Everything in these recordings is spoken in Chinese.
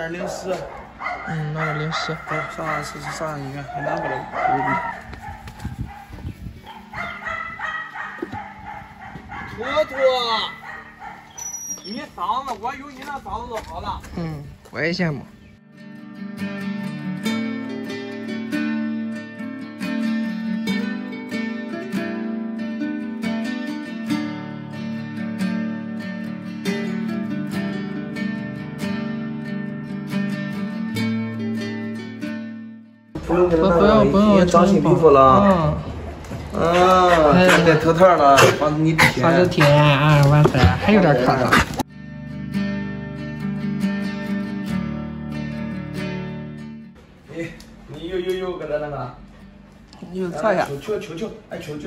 点0.4。 拿点0.10。 好，上医院，还拿不了。坨坨，你嗓子，我有你那嗓子都好了。 我也羡慕。 不用脏新皮肤了。现在头套了，防止你舔。 防止舔啊，完事儿，还有点磕碜。 你又搁这那个？ 你就测一下。 球，哎，球。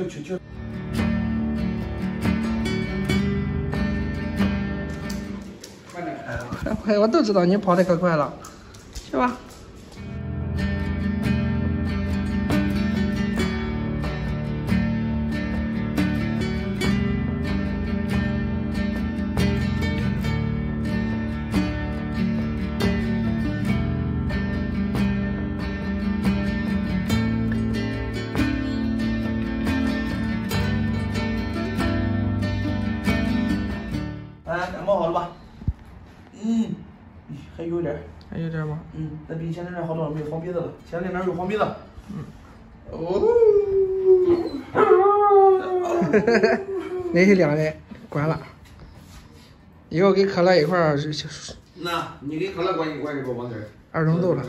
快点开了。 很快，我都知道你跑得可快了，去吧。 感冒好了吧？还有点。 还有点吗？ 那比前两天好多了，没有黄鼻子了。前两天有黄鼻子。 那是凉的，关了。以后给可乐一块儿。 那你给可乐关一关，你给我往这儿。 2种豆了。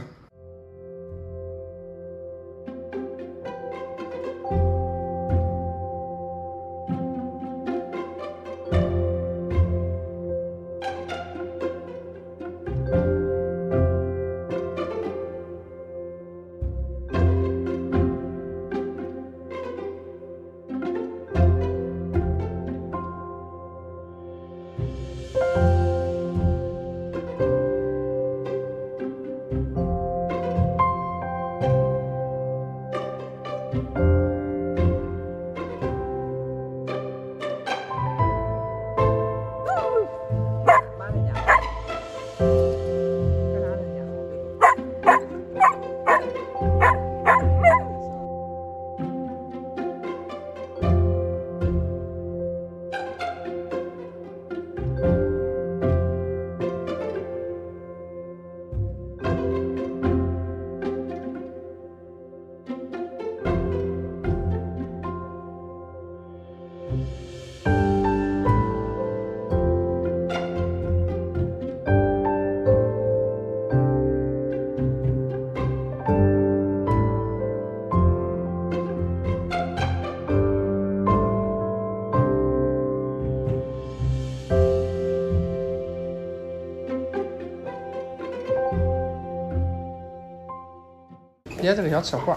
爹这个小吃货，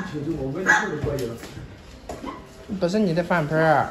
不是你的饭盆儿。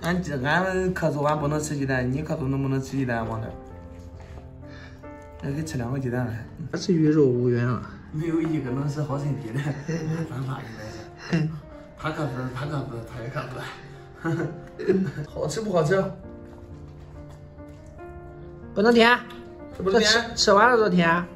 俺咳嗽俺不能吃鸡蛋，你咳嗽能不能吃鸡蛋？往那儿，给吃2个鸡蛋来。 这与肉无缘啊。 没有一个能是好身体的，咱仨应该是。他可不是，他也可不是。好吃不好吃？ 不能甜， 不能甜， 吃完了就甜。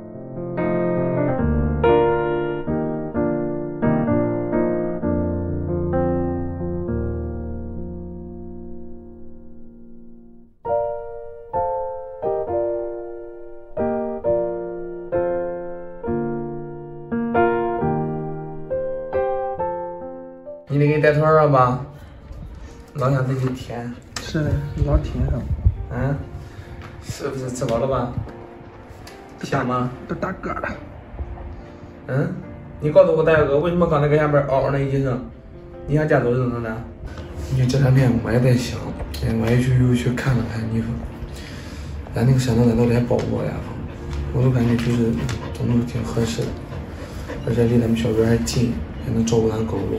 你得给你带团了吧？老想自己甜。 是的，老甜了。 嗯，是不是吃饱了吧？香吗？ 都打嗝了。 嗯，你告诉我大哥，为什么刚才搁下边嗷嗷那一声？你想家走人了呢？你这两天我也在想，我也去看了看你说，咱那个山东咱都来包过呀，我都感觉就是真的挺合适的，而且离咱们小院还近，还能照顾咱狗狗。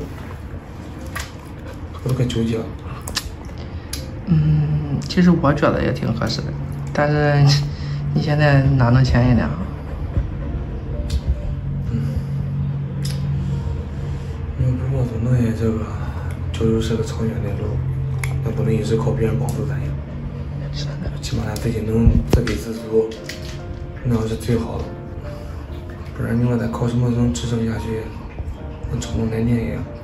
我都快纠结了。 其实我觉得也挺合适的，但是你现在哪能便宜点啊？ 要不我总能也这个，就是个长远的路，那不能一直靠别人帮助咱呀。 是的， 起码咱自己能自给自足，那是最好的。不然你说咱靠什么能支撑下去？跟成龙来年一样。